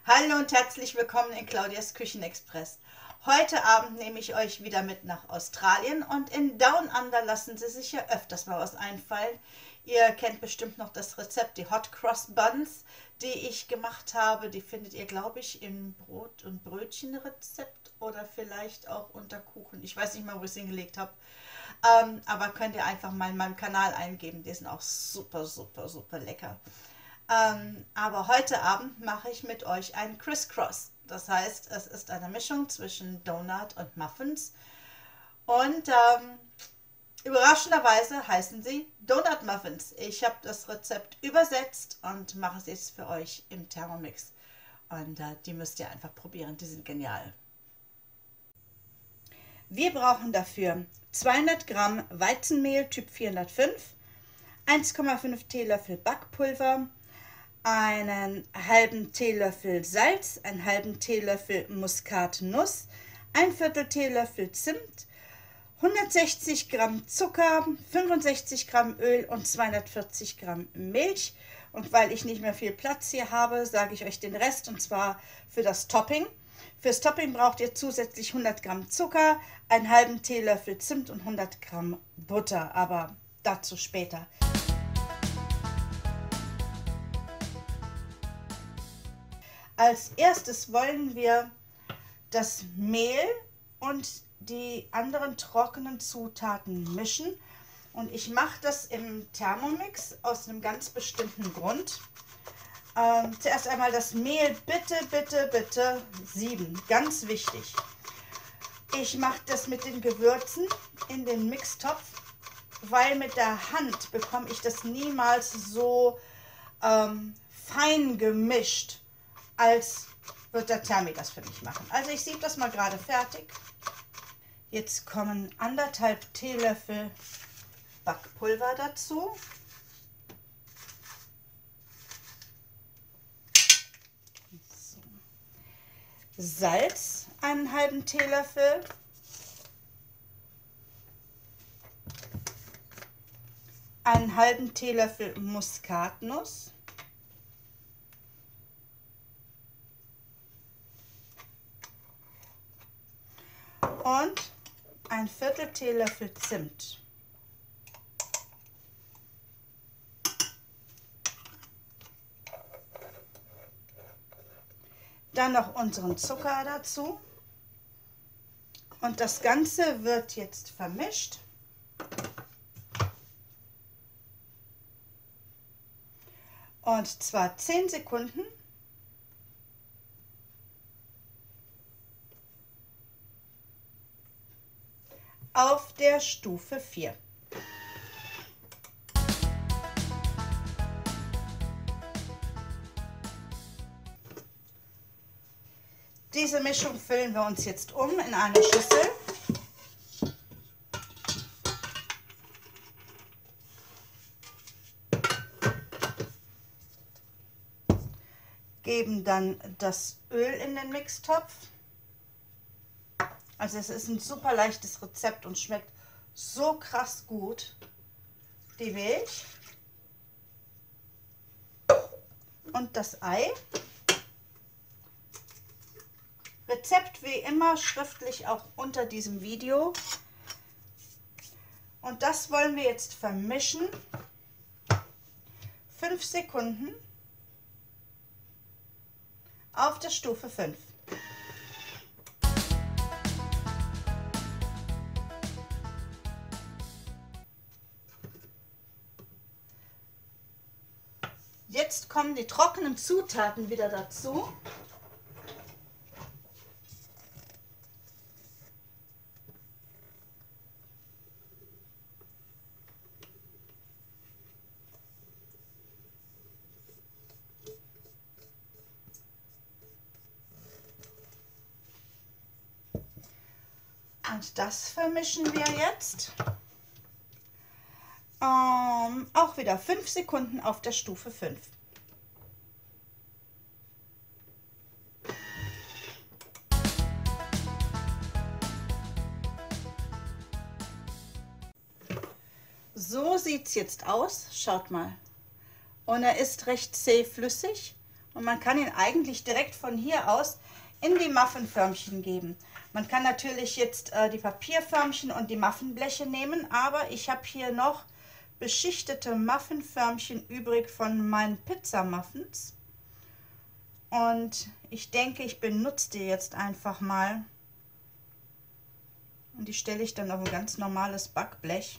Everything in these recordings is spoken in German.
Hallo und herzlich willkommen in Claudias Küchenexpress. Heute Abend nehme ich euch wieder mit nach Australien und in Down Under lassen sie sich ja öfters mal was einfallen. Ihr kennt bestimmt noch das Rezept, die Hot Cross Buns, die ich gemacht habe. Die findet ihr, glaube ich, im Brot- und Brötchenrezept oder vielleicht auch unter Kuchen. Ich weiß nicht mal, wo ich es hingelegt habe. Aber könnt ihr einfach mal in meinem Kanal eingeben. Die sind auch super, super, super lecker. Aber heute Abend mache ich mit euch einen Crisscross. Das heißt, es ist eine Mischung zwischen Donut und Muffins. Und überraschenderweise heißen sie Donut Muffins. Ich habe das Rezept übersetzt und mache es jetzt für euch im Thermomix. Und die müsst ihr einfach probieren, die sind genial. Wir brauchen dafür 200 Gramm Weizenmehl Typ 405, 1,5 Teelöffel Backpulver, einen halben Teelöffel Salz, einen halben Teelöffel Muskatnuss, ein Viertel Teelöffel Zimt, 160 Gramm Zucker, 65 Gramm Öl und 240 Gramm Milch. Und weil ich nicht mehr viel Platz hier habe, sage ich euch den Rest, und zwar für das Topping. Fürs Topping braucht ihr zusätzlich 100 Gramm Zucker, einen halben Teelöffel Zimt und 100 Gramm Butter, aber dazu später. Als erstes wollen wir das Mehl und die anderen trockenen Zutaten mischen. Und ich mache das im Thermomix aus einem ganz bestimmten Grund. Zuerst einmal das Mehl bitte, bitte, bitte sieben. Ganz wichtig. Ich mache das mit den Gewürzen in den Mixtopf, weil mit der Hand bekomme ich das niemals so fein gemischt, als wird der Thermi das für mich machen. Also ich siebe das mal gerade fertig. Jetzt kommen 1,5 Teelöffel Backpulver dazu. So. Salz, einen halben Teelöffel. Einen halben Teelöffel Muskatnuss. Und ein Viertel Teelöffel Zimt. Dann noch unseren Zucker dazu. Und das Ganze wird jetzt vermischt. Und zwar 10 Sekunden. Auf der Stufe 4. Diese Mischung füllen wir uns jetzt um in eine Schüssel. Geben dann das Öl in den Mixtopf. Also es ist ein super leichtes Rezept und schmeckt so krass gut. Die Milch und das Ei. Rezept wie immer schriftlich auch unter diesem Video. Und das wollen wir jetzt vermischen. 5 Sekunden auf der Stufe 5. Jetzt kommen die trockenen Zutaten wieder dazu. Und das vermischen wir jetzt. Auch wieder 5 Sekunden auf der Stufe 5. So sieht es jetzt aus. Schaut mal. Und er ist recht zähflüssig. Und man kann ihn eigentlich direkt von hier aus in die Muffinförmchen geben. Man kann natürlich jetzt die Papierförmchen und die Muffinbleche nehmen, aber ich habe hier noch beschichtete Muffinförmchen übrig von meinen Pizzamuffins. Und ich denke, ich benutze die jetzt einfach mal. Und die stelle ich dann auf ein ganz normales Backblech.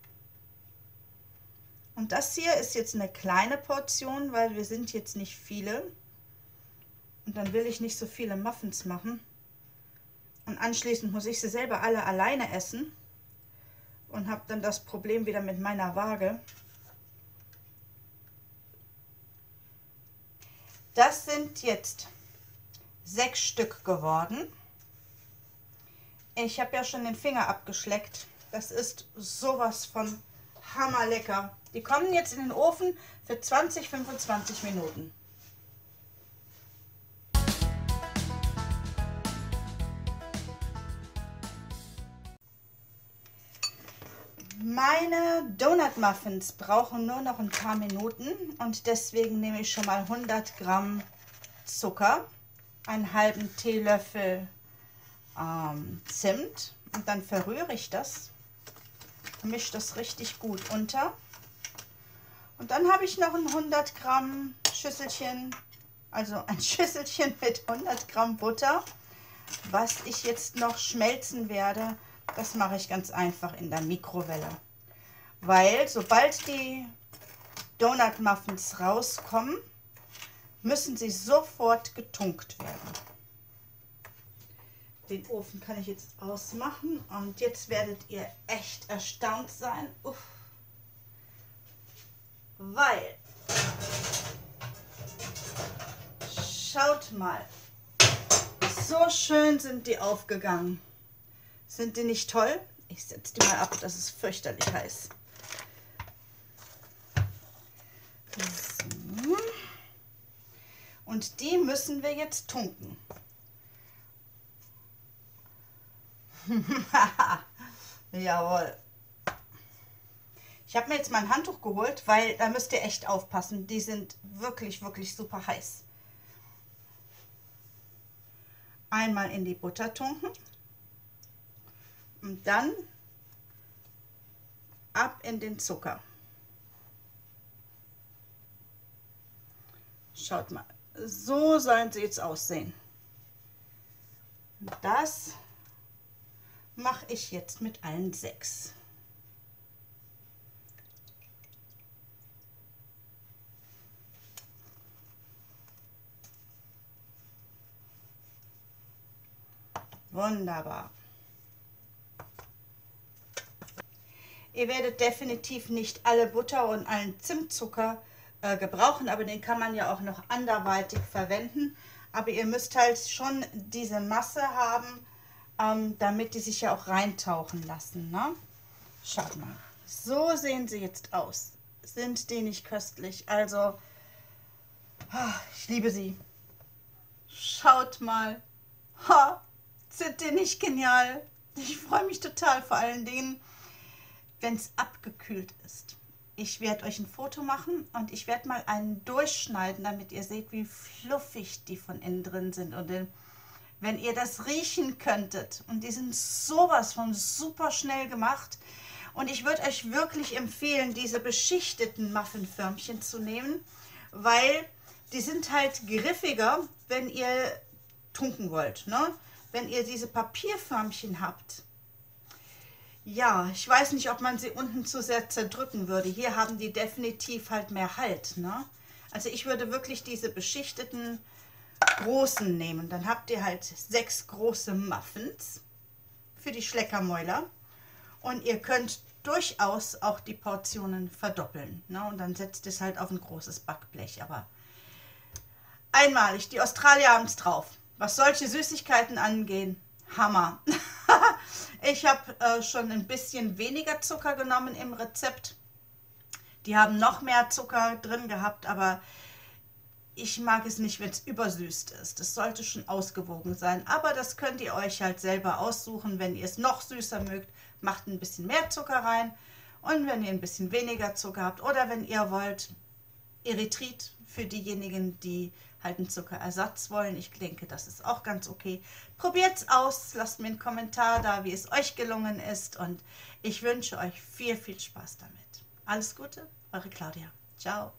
Und das hier ist jetzt eine kleine Portion, weil wir sind jetzt nicht viele. Und dann will ich nicht so viele Muffins machen. Und anschließend muss ich sie selber alle alleine essen. Und habe dann das Problem wieder mit meiner Waage. Das sind jetzt 6 Stück geworden. Ich habe ja schon den Finger abgeschleckt. Das ist sowas von hammerlecker. Die kommen jetzt in den Ofen für 20-25 Minuten. Meine Donut-Muffins brauchen nur noch ein paar Minuten und deswegen nehme ich schon mal 100 Gramm Zucker, einen halben Teelöffel Zimt und dann verrühre ich das, mische das richtig gut unter. Und dann habe ich noch ein 100 Gramm Schüsselchen, also ein Schüsselchen mit 100 Gramm Butter, was ich jetzt noch schmelzen werde. Das mache ich ganz einfach in der Mikrowelle, weil sobald die Donut Muffins rauskommen, müssen sie sofort getunkt werden. Den Ofen kann ich jetzt ausmachen und jetzt werdet ihr echt erstaunt sein, weil, schaut mal, so schön sind die aufgegangen. Sind die nicht toll? Ich setze die mal ab, das ist fürchterlich heiß. So. Und die müssen wir jetzt tunken. Jawohl. Ich habe mir jetzt mein Handtuch geholt, weil da müsst ihr echt aufpassen. Die sind wirklich, wirklich super heiß. Einmal in die Butter tunken. Und dann ab in den Zucker. Schaut mal, so sollen sie jetzt aussehen. Und das mache ich jetzt mit allen 6. Wunderbar. Ihr werdet definitiv nicht alle Butter und allen Zimtzucker gebrauchen, aber den kann man ja auch noch anderweitig verwenden. Aber ihr müsst halt schon diese Masse haben, damit die sich ja auch reintauchen lassen. Ne? Schaut mal, so sehen sie jetzt aus. Sind die nicht köstlich? Also, ich liebe sie. Schaut mal. Ha, sind die nicht genial? Ich freue mich total, vor allen Dingen, wenn es abgekühlt ist. Ich werde euch ein Foto machen und ich werde mal einen durchschneiden, damit ihr seht, wie fluffig die von innen drin sind. Und wenn ihr das riechen könntet, und die sind sowas von super schnell gemacht. Und ich würde euch wirklich empfehlen, diese beschichteten Muffinförmchen zu nehmen, weil die sind halt griffiger, wenn ihr tunken wollt. Ne? Wenn ihr diese Papierförmchen habt, ja, ich weiß nicht, ob man sie unten zu sehr zerdrücken würde. Hier haben die definitiv halt mehr Halt. Ne? Also ich würde wirklich diese beschichteten großen nehmen. Dann habt ihr halt 6 große Muffins für die Schleckermäuler. Und ihr könnt durchaus auch die Portionen verdoppeln. Ne? Und dann setzt es halt auf ein großes Backblech. Aber einmalig, die Australier haben es drauf. Was solche Süßigkeiten angehen, Hammer. Ich habe schon ein bisschen weniger Zucker genommen im Rezept. Die haben noch mehr Zucker drin gehabt, aber ich mag es nicht, wenn es übersüßt ist. Es sollte schon ausgewogen sein, aber das könnt ihr euch halt selber aussuchen. Wenn ihr es noch süßer mögt, macht ein bisschen mehr Zucker rein. Und wenn ihr ein bisschen weniger Zucker habt oder wenn ihr wollt, Erythrit für diejenigen, die halt einen Zuckerersatz wollen. Ich denke, das ist auch ganz okay. Probiert's aus, lasst mir einen Kommentar da, wie es euch gelungen ist und ich wünsche euch viel, viel Spaß damit. Alles Gute, eure Claudia. Ciao.